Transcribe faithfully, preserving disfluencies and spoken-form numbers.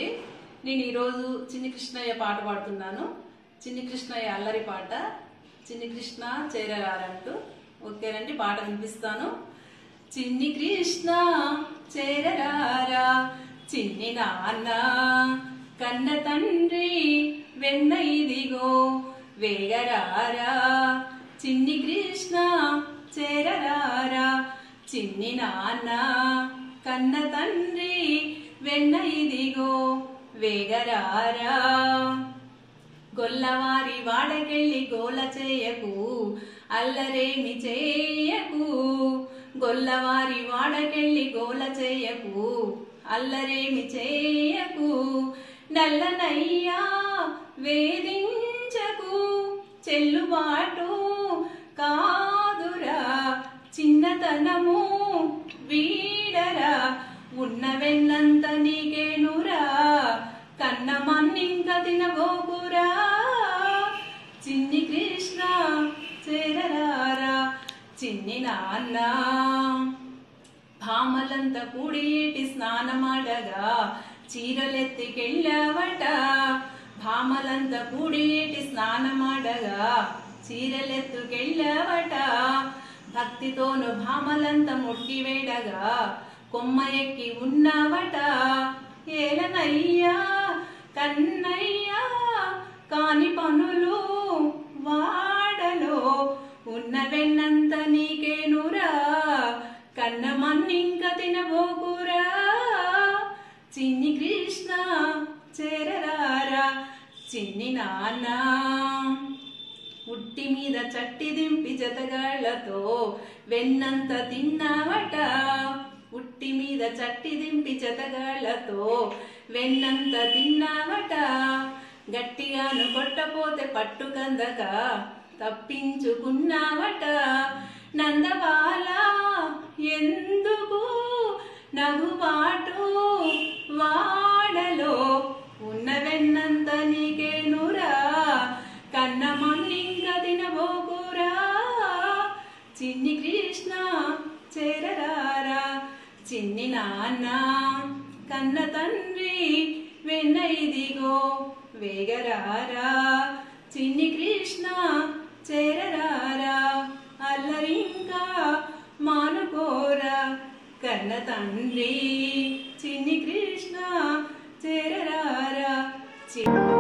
నేను ఈ రోజు చిన్ని కృష్ణయ్య పాట పాడుతున్నాను. చిన్ని కృష్ణయ్య అల్లరి పాట. చిన్ని కృష్ణ చేరరారంటూ. ఓకేనండి, పాట వినిపిస్తాను. చిన్ని కృష్ణ చేరరారా, చిన్ని నాన్న కన్న తండ్రి వెన్న ఇదిగో వేగరారా. చిన్ని కృష్ణ చేరరారా, చిన్ని నాన్న కన్న తండ్రి వెన్న ఇదిగో వేగరారా. గొల్లవారి వాడకెళ్ళి గోల చేయకు, అల్లరేమి చేయకు. గొల్లవారి వాడకెళ్ళి గోల చేయకు, అల్లరేమి చేయకు. నల్లనయ్యా వేధించకు, చెల్లుబాటు కాదురా. చిన్నతనము వీడరా, ఉన్న వెన్నంత నీకేనురా. కన్న మన్నింక తినబోకురా. చిన్ని కృష్ణ చేరరారా, చిన్ని నాన్న. భామలంత కూడి ఏటి స్నానమాడగా చీరలెత్తికెళ్ళావట. భామలంత కూడి ఏటి స్నానమాడగా చీరలెత్తుకెళ్ళావట. భక్తితోను భామలంత ముట్టి వేడగా కొమ్మ ఎక్కి ఉన్నావట. ఏలనయ్యా కన్నయ్యా కాని పనులు వాడలో, ఉన్న వెన్నంత నీకేనురా. కన్న మన్నింక తినబోకురా. చిన్ని కృష్ణ చేరరారా, చిన్ని నాన్న. ఉట్టి మీద చట్టి దింపి జతగాళ్లతో వెన్నంత తిన్నావట. ఉట్టి మీద చట్టి దింపి జతగాళ్లతో వెన్నంత తిన్నావట. గట్టిగాను కొట్టపోతే పట్టుకందక తప్పించుకున్నావట. నందబాల ఎందుకు నగుబాటు వాడలో, ఉన్న వెన్నంత నీకేనురా. కన్న మన్నింక తినబోకురా. చిన్ని కృష్ణ చేరరారా, చిన్ని నాన్న కన్న తండ్రి వెన్న ఇదిగో వేగరారా. చిన్ని కృష్ణ చేరరారా, అల్లరింకా మానుకోరా. కన్న తండ్రి చిన్ని కృష్ణ చేరరారా.